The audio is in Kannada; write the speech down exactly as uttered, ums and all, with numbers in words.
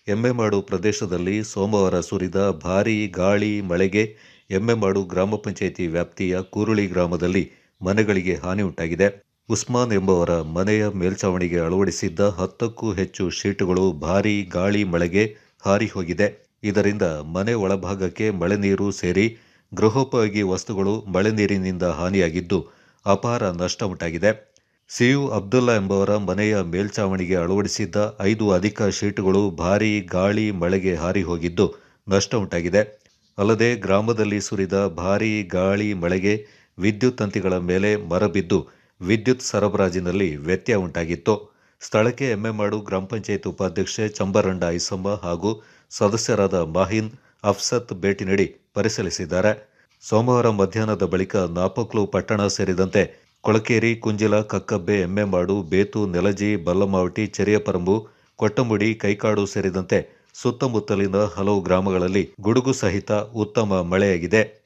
ಎಮ್ಮೆಮಾಡು ಪ್ರದೇಶದಲ್ಲಿ ಸೋಮವಾರ ಸುರಿದ ಭಾರೀ ಗಾಳಿ ಮಳೆಗೆ ಎಮ್ಮೆಮಾಡು ಗ್ರಾಮ ಪಂಚಾಯಿತಿ ವ್ಯಾಪ್ತಿಯ ಕೂರುಳಿ ಗ್ರಾಮದಲ್ಲಿ ಮನೆಗಳಿಗೆ ಹಾನಿ ಉಂಟಾಗಿದೆ. ಉಸ್ಮಾನ್ ಎಂಬುವರ ಮನೆಯ ಮೇಲ್ಛಾವಣಿಗೆ ಅಳವಡಿಸಿದ್ದ ಹತ್ತಕ್ಕೂ ಹೆಚ್ಚು ಶೀಟುಗಳು ಭಾರೀ ಗಾಳಿ ಮಳೆಗೆ ಹಾರಿ ಹೋಗಿದೆ. ಇದರಿಂದ ಮನೆ ಒಳಭಾಗಕ್ಕೆ ಮಳೆ ನೀರು ಸೇರಿ ಗೃಹೋಪಯೋಗಿ ವಸ್ತುಗಳು ಮಳೆ ನೀರಿನಿಂದ ಹಾನಿಯಾಗಿದ್ದು ಅಪಾರ ನಷ್ಟ ಉಂಟಾಗಿದೆ. ಸಿಯು ಅಬ್ದುಲ್ಲಾ ಎಂಬುವರ ಮನೆಯ ಮೇಲ್ಛಾವಣಿಗೆ ಅಳವಡಿಸಿದ್ದ ಐದು ಅಧಿಕ ಶೀಟುಗಳು ಭಾರೀ ಗಾಳಿ ಮಳೆಗೆ ಹಾರಿ ಹೋಗಿದ್ದು ನಷ್ಟ ಉಂಟಾಗಿದೆ. ಅಲ್ಲದೆ ಗ್ರಾಮದಲ್ಲಿ ಸುರಿದ ಭಾರೀ ಗಾಳಿ ಮಳೆಗೆ ವಿದ್ಯುತ್ ತಂತಿಗಳ ಮೇಲೆ ಮರ ಬಿದ್ದು ವಿದ್ಯುತ್ ಸರಬರಾಜಿನಲ್ಲಿ ವ್ಯತ್ಯಯ ಉಂಟಾಗಿತ್ತು. ಸ್ಥಳಕ್ಕೆ ಎಮ್ಮೆಮಾಡು ಗ್ರಾಮ ಪಂಚಾಯತ್ ಉಪಾಧ್ಯಕ್ಷೆ ಚಂಬರಂಡ ಐಸಮ್ಮ ಹಾಗೂ ಸದಸ್ಯರಾದ ಮಾಹಿನ್, ಅಫ್ಸತ್ ಭೇಟಿ ನೀಡಿ ಪರಿಶೀಲಿಸಿದ್ದಾರೆ. ಸೋಮವಾರ ಮಧ್ಯಾಹ್ನದ ಬಳಿಕ ನಾಪಕ್ಲು ಪಟ್ಟಣ ಸೇರಿದಂತೆ ಕೊಳಕೇರಿ, ಕುಂಜಿಲ, ಕಕ್ಕಬ್ಬೆ, ಎಮ್ಮೆಮಾಡು, ಬೇತು, ನೆಲಜಿ, ಬಲ್ಲಮಾವಟಿ, ಚೆರಿಯಪರಂಬು, ಕೊಟ್ಟಮುಡಿ, ಕೈಕಾಡು ಸೇರಿದಂತೆ ಸುತ್ತಮುತ್ತಲಿನ ಹಲವು ಗ್ರಾಮಗಳಲ್ಲಿ ಗುಡುಗು ಸಹಿತ ಉತ್ತಮ ಮಳೆಯಾಗಿದೆ.